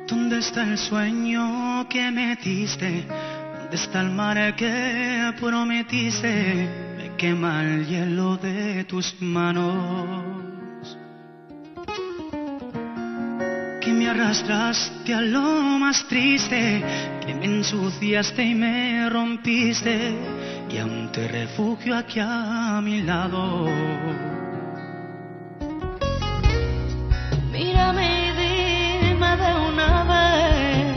¿Dónde está el sueño que me diste? ¿Dónde está el mar que prometiste? Me quema el hielo de tus manos. Que me arrastraste a lo más triste, que me ensuciaste y me rompiste, y aún te refugio aquí a mi lado. Mírame y dime de una vez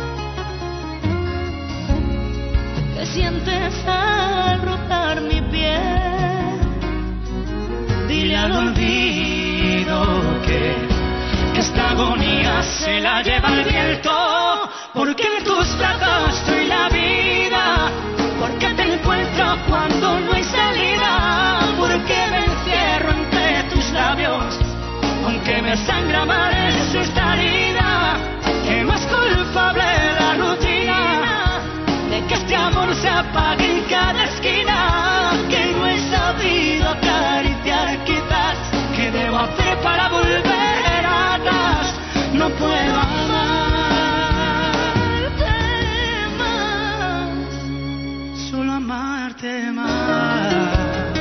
¿qué sientes al rozar mi piel? Dile al olvido que esta agonía se la lleva el viento, porque en tus brazos estoy la vida, porque te encuentro cuando no hay salida, porque me encierro entre tus labios, aunque me sangra mal es esta herida, que más culpable la rutina, de que este amor se apague en cada esquina, que no he sabido acariciar quizás, ¿qué debo hacer para volver atrás? No puedo amarte más, solo amarte más.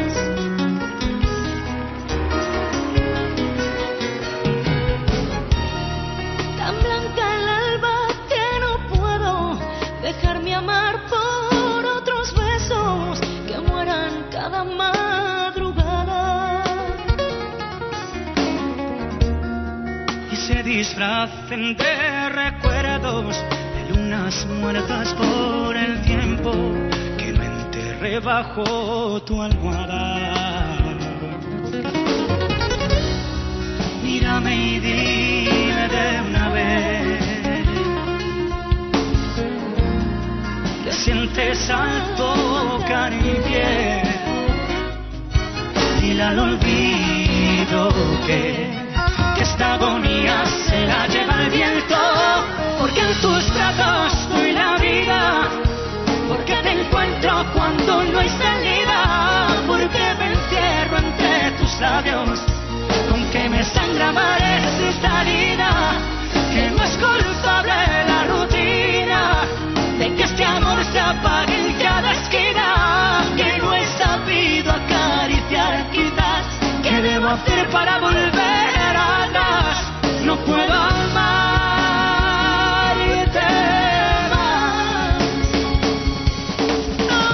Tan blanca el alba que no puedo dejarme amar por otros besos que mueran cada madrugada Y se disfracen de recuerdos, de lunas muertas por el tiempo, que no enterré bajo tu almohada. Mírame y dime de una vez ¿qué sientes al tocar mi piel? Dile al olvido que esta agonía se la lleva el viento, porque en tus brazos estoy la vida, porque te encuentro cuando no hay salida, porque me encierro entre tus labios, aunque me sangra mares esta herida, que no es culpable la rutina, de que este amor se apague en cada esquina, que no he sabido acariciar quizás, ¿qué debo hacer para volver atrás? No puedo amarte más. No.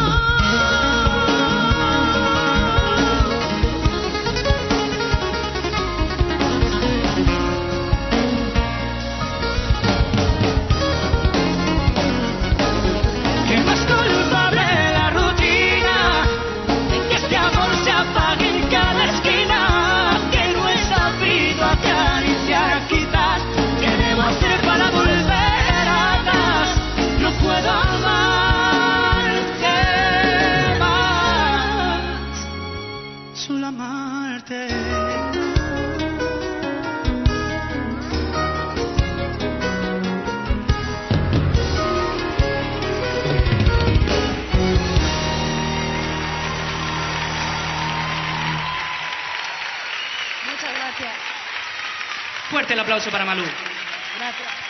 Que no es culpable la rutina, de que este amor se apague en cada esquina, que no he sabido acariciar quizás, ¿qué debo hacer para volver atrás? No puedo amarte más, solo amarte. Muchas gracias. Fuerte el aplauso para Malú. Gracias.